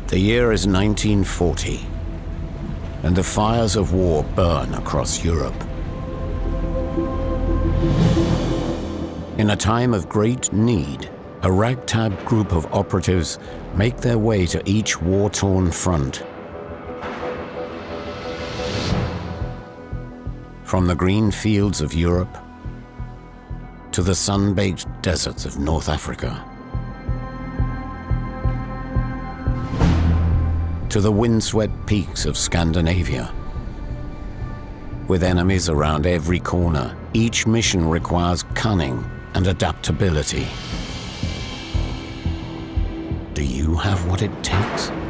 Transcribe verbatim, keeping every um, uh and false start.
The year is nineteen forty, and the fires of war burn across Europe. In a time of great need, a ragtag group of operatives make their way to each war-torn front. From the green fields of Europe to the sun-baked deserts of North Africa, to the windswept peaks of Scandinavia. With enemies around every corner, each mission requires cunning and adaptability. Do you have what it takes?